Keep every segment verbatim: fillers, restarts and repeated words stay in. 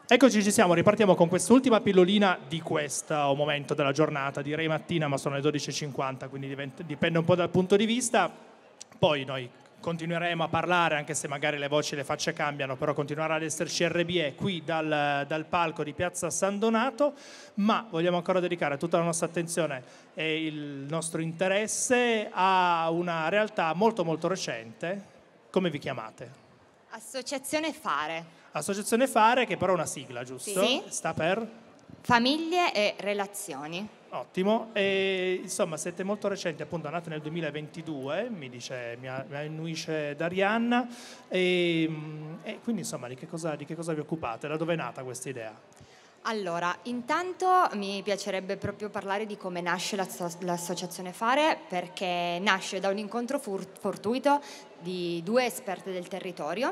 Eccoci, ci siamo, ripartiamo con quest'ultima pillolina di questo momento della giornata, direi mattina, ma sono le dodici e cinquanta, quindi diventa, dipende un po' dal punto di vista. Poi noi continueremo a parlare, anche se magari le voci e le facce cambiano, però continuerà ad esserci R B E qui dal, dal palco di Piazza San Donato, ma vogliamo ancora dedicare tutta la nostra attenzione e il nostro interesse a una realtà molto molto recente. Come vi chiamate? Associazione Fare. Associazione Fare, che però è una sigla, giusto? Sì. Sta per? Famiglie e relazioni. Ottimo, e insomma siete molto recenti, appunto nate nel duemilaventidue, mi dice, mi, mi annuisce Darianna, e, e quindi insomma di che, cosa, di che cosa vi occupate? Da dove è nata questa idea? Allora, intanto mi piacerebbe proprio parlare di come nasce l'Associazione Fare, perché nasce da un incontro fortuito di due esperte del territorio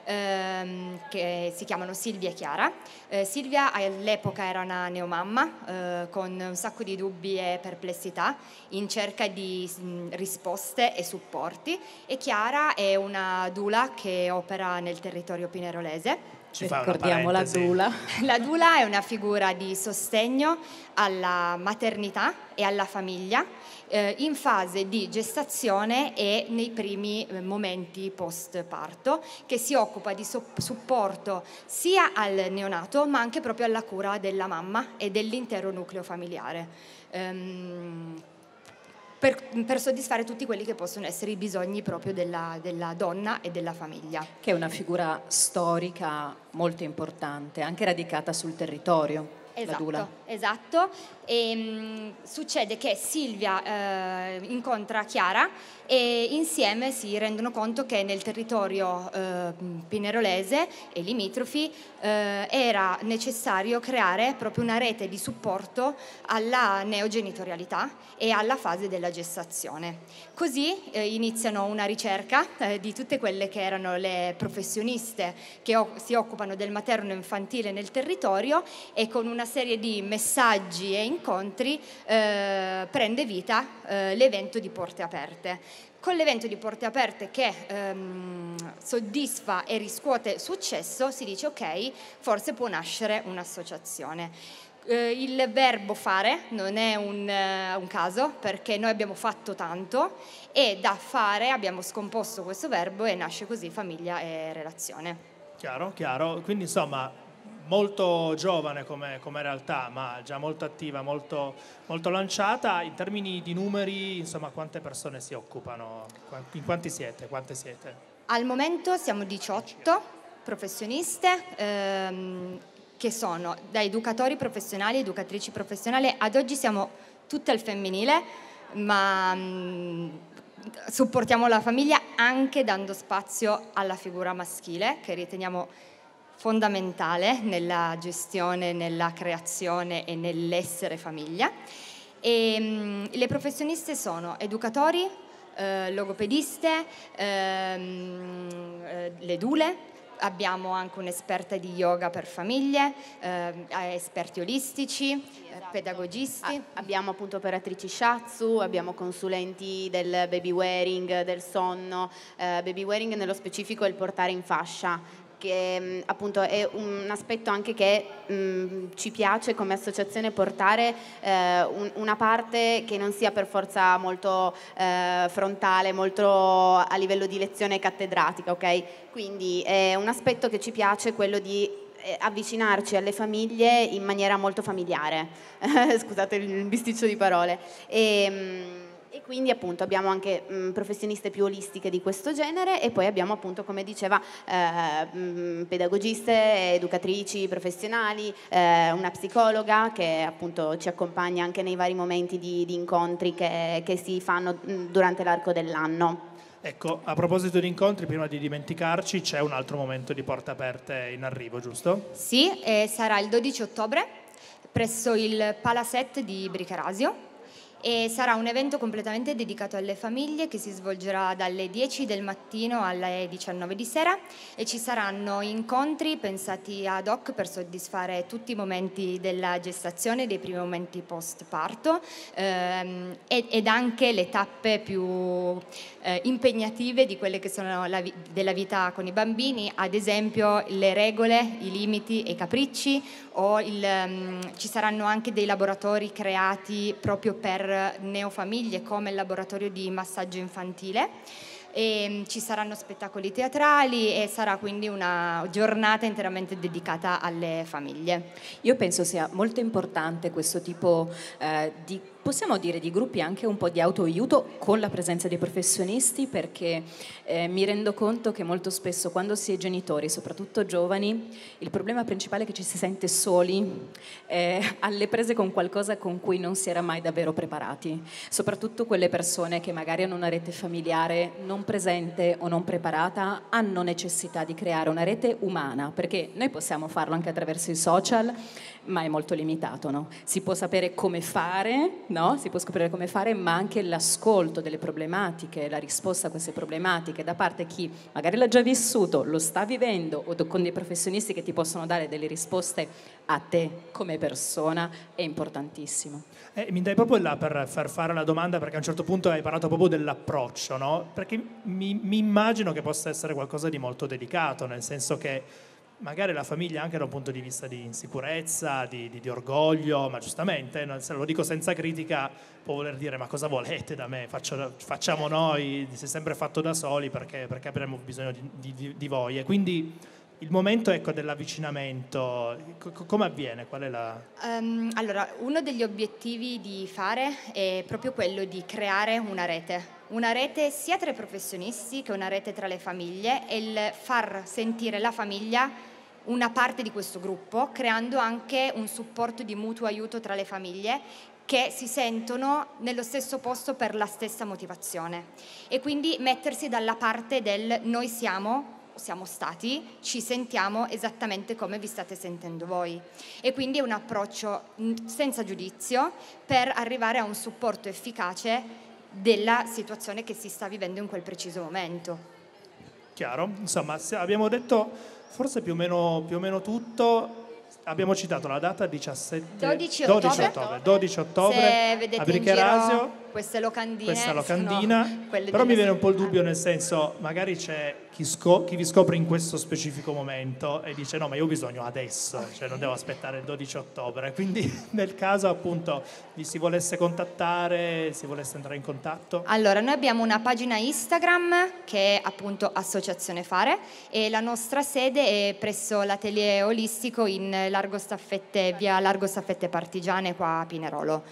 ehm, che si chiamano Silvia e Chiara. Eh, Silvia all'epoca era una neomamma eh, con un sacco di dubbi e perplessità in cerca di mh, risposte e supporti, e Chiara è una doula che opera nel territorio pinerolese. Ci fa Ricordiamo la doula. La doula è una figura di sostegno alla maternità e alla famiglia eh, in fase di gestazione e nei primi eh, momenti post parto, che si occupa di so- supporto sia al neonato ma anche proprio alla cura della mamma e dell'intero nucleo familiare. Um, Per, per soddisfare tutti quelli che possono essere i bisogni proprio della, della donna e della famiglia. Che è una figura storica molto importante, anche radicata sul territorio. Esatto, esatto. E, mh, succede che Silvia eh, incontra Chiara e insieme si rendono conto che nel territorio eh, pinerolese e limitrofi eh, era necessario creare proprio una rete di supporto alla neogenitorialità e alla fase della gestazione. Così eh, iniziano una ricerca eh, di tutte quelle che erano le professioniste che o- si occupano del materno infantile nel territorio, e con una serie di messaggi e incontri eh, prende vita eh, l'evento di Porte Aperte. Con l'evento di Porte Aperte che ehm, soddisfa e riscuote successo, si dice ok, forse può nascere un'associazione. Eh, il verbo fare non è un, uh, un caso, perché noi abbiamo fatto tanto e da fare abbiamo scomposto questo verbo e nasce così famiglia e relazione. Chiaro, chiaro. Quindi insomma molto giovane come, come realtà, ma già molto attiva, molto, molto lanciata. In termini di numeri, insomma, quante persone si occupano? In quanti siete? Quante siete? Al momento siamo diciotto professioniste, ehm, che sono da educatori professionali, educatrici professionali. Ad oggi siamo tutte al femminile, ma mh, supportiamo la famiglia anche dando spazio alla figura maschile, che riteniamo fondamentale nella gestione, nella creazione e nell'essere famiglia. E, mh, le professioniste sono educatori, eh, logopediste, ehm, eh, le doule. Abbiamo anche un'esperta di yoga per famiglie, eh, esperti olistici, esatto. pedagogisti. A- abbiamo appunto operatrici shiatsu, abbiamo consulenti del baby wearing, del sonno. Eh, baby wearing nello specifico è il portare in fascia, che mh, appunto è un aspetto anche che mh, ci piace come associazione portare eh, un, una parte che non sia per forza molto eh, frontale, molto a livello di lezione cattedratica, ok? Quindi è un aspetto che ci piace, quello di eh, avvicinarci alle famiglie in maniera molto familiare. Scusate il bisticcio di parole. E, mh, E quindi appunto abbiamo anche mh, professioniste più olistiche di questo genere, e poi abbiamo appunto, come diceva, eh, mh, pedagogiste, educatrici professionali, eh, una psicologa che appunto ci accompagna anche nei vari momenti di, di incontri che, che si fanno mh, durante l'arco dell'anno. Ecco, a proposito di incontri, prima di dimenticarci, c'è un altro momento di Porte Aperte in arrivo, giusto? Sì, e sarà il dodici ottobre presso il Palaset di Bricarasio. E sarà un evento completamente dedicato alle famiglie che si svolgerà dalle dieci del mattino alle diciannove di sera e ci saranno incontri pensati ad hoc per soddisfare tutti i momenti della gestazione, dei primi momenti post parto ehm, ed, ed anche le tappe più eh, impegnative di quelle che sono la vi- della vita con i bambini, ad esempio le regole, i limiti e i capricci, o il, um, ci saranno anche dei laboratori creati proprio per neofamiglie come il laboratorio di massaggio infantile. E ci saranno spettacoli teatrali e sarà quindi una giornata interamente dedicata alle famiglie. Io penso sia molto importante questo tipo eh, di, possiamo dire, di gruppi anche un po' di autoaiuto con la presenza dei professionisti, perché eh, mi rendo conto che molto spesso quando si è genitori, soprattutto giovani, il problema principale è che ci si sente soli, eh, alle prese con qualcosa con cui non si era mai davvero preparati, soprattutto quelle persone che magari hanno una rete familiare non presente o non preparata, hanno necessità di creare una rete umana, perché noi possiamo farlo anche attraverso i social, ma è molto limitato, no? Si può sapere come fare, no? Si può scoprire come fare, ma anche l'ascolto delle problematiche, la risposta a queste problematiche da parte di chi magari l'ha già vissuto, lo sta vivendo, o con dei professionisti che ti possono dare delle risposte a te come persona, è importantissimo. Eh, mi dai proprio là per far fare la domanda, perché a un certo punto hai parlato proprio dell'approccio, no? Perché mi, mi immagino che possa essere qualcosa di molto delicato, nel senso che magari la famiglia anche da un punto di vista di insicurezza, di, di, di orgoglio, ma giustamente, no? Se lo dico senza critica, può voler dire ma cosa volete da me, Faccio, facciamo noi, si è sempre fatto da soli perché, perché avremo bisogno di, di, di voi. E quindi il momento, ecco, dell'avvicinamento, co- come avviene? Qual è la... Um, allora, uno degli obiettivi di Fare è proprio quello di creare una rete. Una rete sia tra i professionisti che una rete tra le famiglie, e il far sentire la famiglia una parte di questo gruppo, creando anche un supporto di mutuo aiuto tra le famiglie che si sentono nello stesso posto per la stessa motivazione, e quindi mettersi dalla parte del noi siamo siamo stati, ci sentiamo esattamente come vi state sentendo voi, e quindi è un approccio senza giudizio per arrivare a un supporto efficace della situazione che si sta vivendo in quel preciso momento. Chiaro? Insomma, abbiamo detto forse più o meno, più o meno tutto. Abbiamo citato la data diciassette dodici ottobre. dodici ottobre Se vedete a in Briccherasio, giro queste locandine, questa locandina, quelle però mi delle viene un po' il settimane. dubbio, nel senso, magari c'è chi, sco- chi vi scopre in questo specifico momento e dice no, ma io ho bisogno adesso, cioè non devo aspettare il dodici ottobre, quindi nel caso appunto vi si volesse contattare, si volesse andare in contatto. Allora, noi abbiamo una pagina Instagram che è appunto Associazione Fare, e la nostra sede è presso l'atelier olistico in Largo Staffette, via Largo Staffette Partigiane, qua a Pinerolo,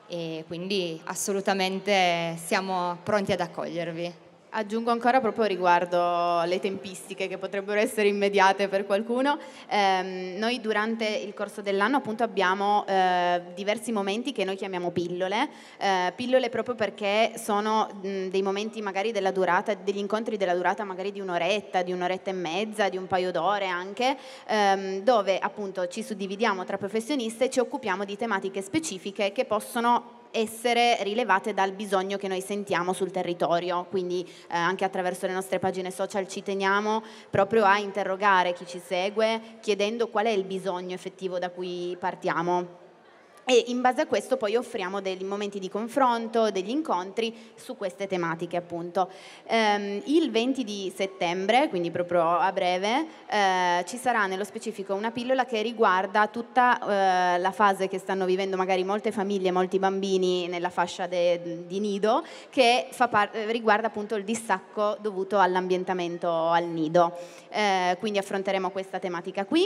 e quindi assolutamente siamo pronti ad accogliervi. Aggiungo ancora proprio riguardo le tempistiche che potrebbero essere immediate per qualcuno. Eh, noi durante il corso dell'anno appunto abbiamo eh, diversi momenti che noi chiamiamo pillole, eh, pillole proprio perché sono mh, dei momenti magari della durata, degli incontri della durata magari di un'oretta, di un'oretta e mezza, di un paio d'ore anche, ehm, dove appunto ci suddividiamo tra professioniste e ci occupiamo di tematiche specifiche che possono essere rilevate dal bisogno che noi sentiamo sul territorio, quindi eh, anche attraverso le nostre pagine social ci teniamo proprio a interrogare chi ci segue chiedendo qual è il bisogno effettivo da cui partiamo. E in base a questo poi offriamo dei momenti di confronto, degli incontri su queste tematiche appunto. Ehm, il venti di settembre, quindi proprio a breve, eh, ci sarà nello specifico una pillola che riguarda tutta eh, la fase che stanno vivendo magari molte famiglie, molti bambini nella fascia de, di nido, che fa par- riguarda appunto il distacco dovuto all'ambientamento al nido. Eh, quindi affronteremo questa tematica qui.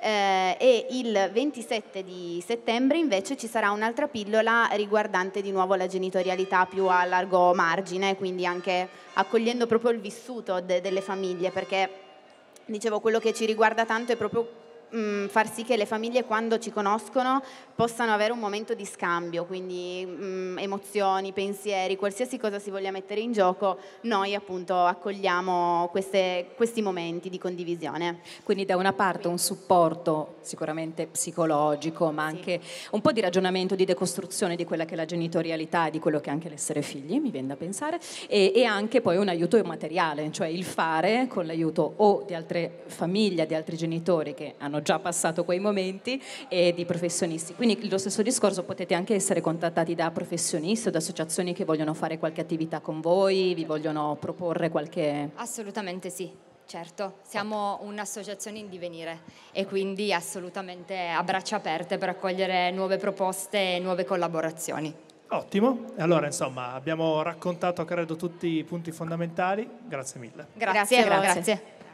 Eh, e il ventisette di settembre invece ci sarà un'altra pillola riguardante di nuovo la genitorialità più a largo margine, quindi anche accogliendo proprio il vissuto de- delle famiglie, perché dicevo quello che ci riguarda tanto è proprio mh, far sì che le famiglie, quando ci conoscono, possano avere un momento di scambio, quindi mh, emozioni, pensieri, qualsiasi cosa si voglia mettere in gioco, noi appunto accogliamo queste, questi momenti di condivisione. Quindi da una parte un supporto sicuramente psicologico, ma anche sì. un po' di ragionamento, di decostruzione di quella che è la genitorialità e di quello che è anche l'essere figli, mi viene da pensare, e, e anche poi un aiuto materiale, cioè il fare con l'aiuto o di altre famiglie, di altri genitori che hanno già passato quei momenti, e di professionisti. Quindi lo stesso discorso, potete anche essere contattati da professionisti o da associazioni che vogliono fare qualche attività con voi, vi vogliono proporre qualche... Assolutamente sì, certo. Siamo un'associazione in divenire e quindi assolutamente a braccia aperte per accogliere nuove proposte e nuove collaborazioni. Ottimo, allora insomma abbiamo raccontato credo tutti i punti fondamentali, grazie mille. Grazie, grazie. grazie.